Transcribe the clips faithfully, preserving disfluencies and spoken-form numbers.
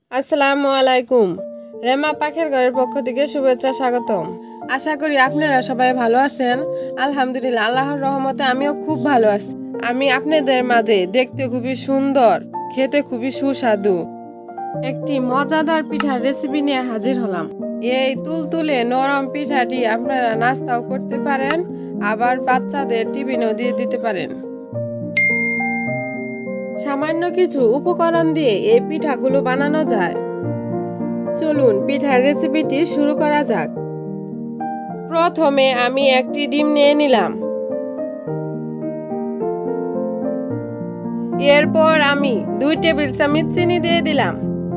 আসসালামু আলাইকুম। রেমা পাখির ঘরের পক্ষ থেকে শুভেচ্ছা স্বাগতম। আশা করি আপনারা সবাই ভালো আছেন। আলহামদুলিল্লাহ, আল্লাহর রহমতে আমিও খুব ভালো আছি। আমি আপনাদের মাঝে দেখতে খুবই সুন্দর, খেতে খুবই সুস্বাদু একটি মজাদার পিঠার রেসিপি নিয়ে হাজির হলাম। এই তুলতুলে নরম পিঠাটি আপনারা নাস্তাও করতে পারেন, আবার বাচ্চাদের টিফিনেও দিয়ে দিতে পারেন। সামান্য কিছু উপকরণ দিয়ে এই পিঠাগুলো বানানো যায়। চলুন পিঠার রেসিপিটি শুরু করা যাক। প্রথমে আমি একটি ডিম নিয়ে নিলাম। এরপর আমি দুই টেবিল চামচ চিনি দিয়ে দিলাম।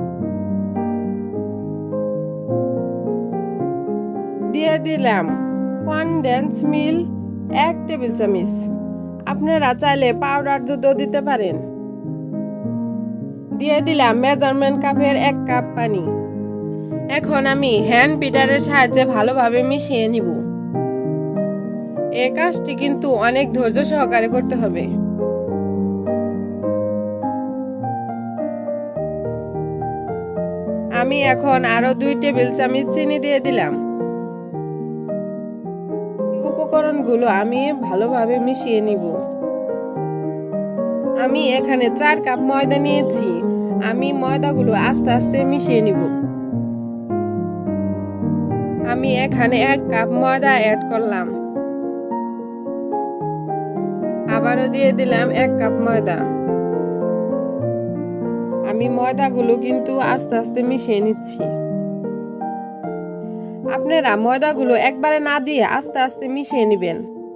দিয়ে দিলাম কনডেন্স মিল্ক এক টেবিল চামচ। আপনারা চাইলে পাউডার দুধও দিতে পারেন। দিয়ে দিলাম মেজারমেন্ট কাপের এক কাপ পানি। এখন আমি হ্যান্ড বিটারের সাহায্যে ভালোভাবে মিশিয়ে নিব। এই কাজটি কিন্তু অনেক ধৈর্য সহকারে করতে হবে। আমি এখন আরো দুই টেবিল চামচ চিনি দিয়ে দিলাম। উপকরণগুলো আমি ভালোভাবে মিশিয়ে নিব। আমি এখানে চার কাপ ময়দা নিয়েছি। আমি ময়দাগুলো আস্তে আস্তে মিশিয়ে নিব। আমি এখানে এক কাপ ময়দা অ্যাড করলাম। আবারও দিয়ে দিলাম এক কাপ ময়দা। আমি ময়দাগুলো কিন্তু আস্তে আস্তে মিশিয়ে নিচ্ছি। আপনারা ময়দাগুলো একবারে না দিয়ে আস্তে আস্তে মিশিয়ে নেবেন।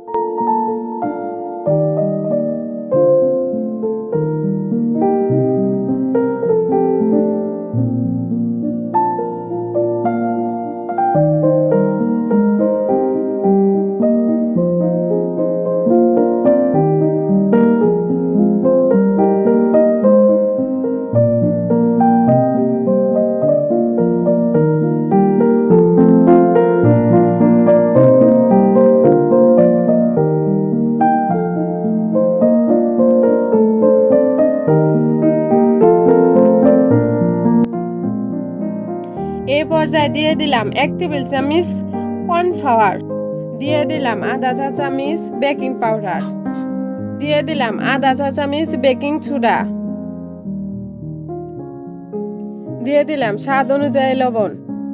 এই পর্যায়ে দিয়ে দিলাম এক টেবিল চামচ কর্নফ্লাওয়ার, দিয়ে দিলাম আধা চা চামচ বেকিং পাউডার, দিয়ে দিলাম আধা চা চামচ বেকিং সোডা, দিয়ে দিলাম স্বাদ অনুযায়ী লবণ।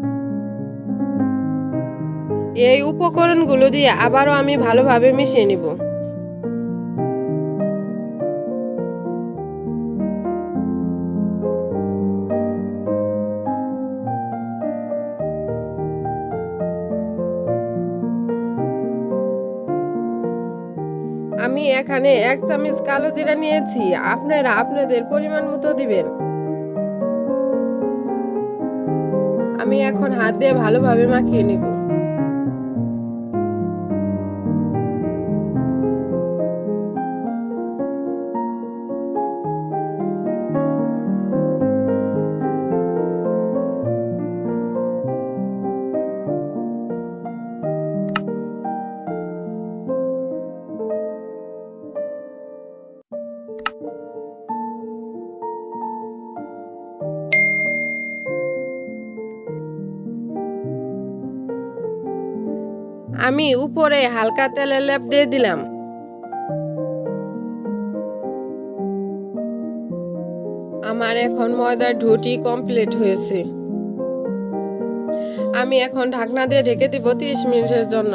এই উপকরণগুলো দিয়ে আবারও আমি ভালোভাবে মিশিয়ে নিব। আমি এখানে এক চামচ কালো জিরা নিয়েছি। আপনারা আপনাদের পরিমাণ মতো দিবেন। আমি এখন হাত দিয়ে ভালোভাবে মাখিয়ে নিব। আমি উপরে হালকা তেলের লেপ দিয়ে দিলাম। আমার এখন ময়দার ডোটি কমপ্লিট হয়েছে। আমি এখন ঢাকনা দিয়ে ঢেকে দিব ত্রিশ মিনিটের জন্য।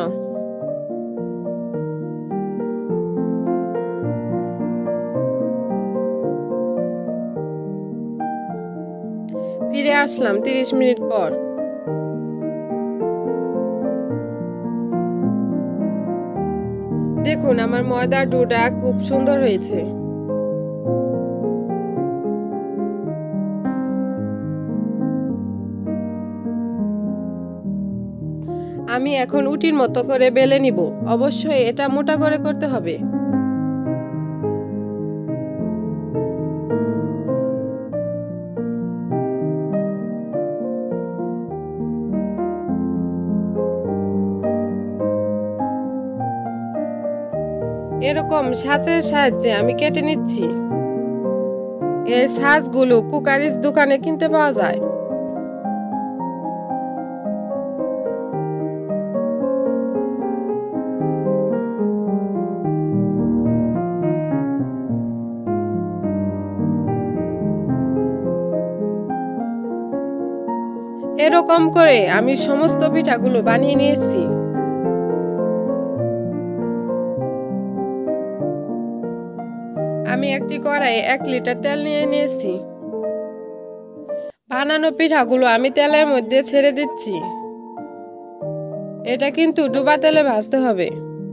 ফিরে আসলাম ত্রিশ মিনিট পর। দেখুন আমার ময়দার ডোটা খুব সুন্দর হয়েছে। আমি এখন উটির মতো করে বেলে নিব। অবশ্যই এটা মোটা করে করতে হবে। এরকম সাঁচের সাহায্যে আমি কেটে নিচ্ছি। এই সাজগুলো কুকারিজ দোকানে কিনতে পাওয়া যায়। এরকম করে আমি সমস্ত পিঠাগুলো বানিয়ে নিয়েছি। আমি একটি কড়াইয়ে এক লিটার তেল নিয়ে নিয়েছি। বানানো পিঠাগুলো আমি তেলের মধ্যে ছেড়ে দিচ্ছি। এটা কিন্তু ডুবা তেলে ভাজতে হবে।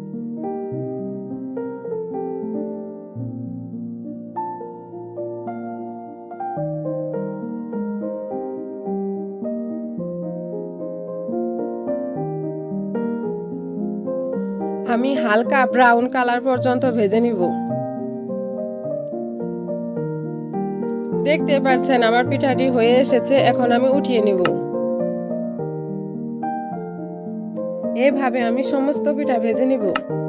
আমি হালকা ব্রাউন কালার পর্যন্ত ভেজে নিব। দেখতে পাচ্ছেন আমার পিঠাটি হয়ে এসেছে, এখন আমি উঠিয়ে নিব। এইভাবে আমি সমস্ত পিঠা ভেজে নিব।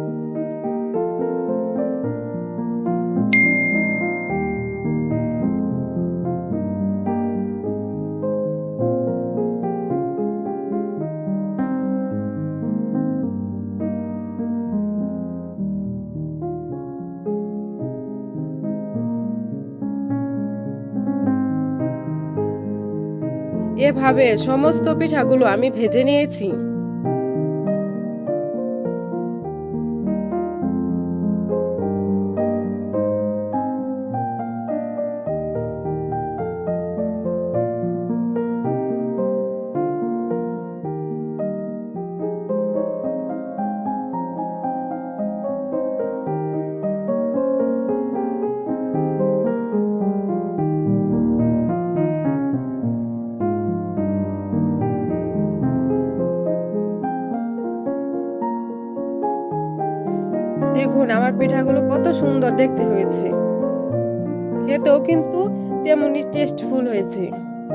এভাবে সমস্ত পিঠাগুলো আমি ভেজে নিয়েছি। দেখুন আমার পিঠাগুলো কত সুন্দর দেখতে হয়েছে, খেতেও কিন্তু তেমনি টেস্টফুল হয়েছে।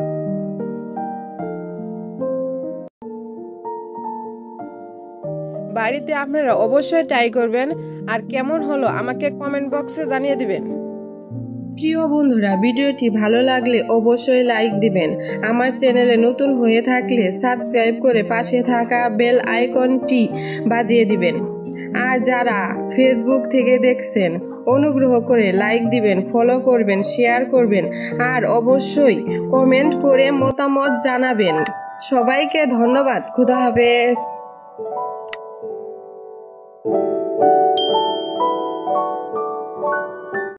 বাড়িতে আপনারা অবশ্যই ট্রাই করবেন, আর কেমন হলো আমাকে কমেন্ট বক্সে জানিয়ে দিবেন। প্রিয় বন্ধুরা, ভিডিওটি ভালো লাগলে অবশ্যই লাইক দিবেন। আমার চ্যানেলে নতুন হয়ে থাকলে সাবস্ক্রাইব করে পাশে থাকা বেল আইকনটি বাজিয়ে দিবেন। আর যারা ফেসবুক থেকে দেখছেন অনুগ্রহ করে লাইক দিবেন, ফলো করবেন, শেয়ার করবেন, আর অবশ্যই কমেন্ট করে মতামত জানাবেন। সবাইকে ধন্যবাদ। খুদা হাফেজ।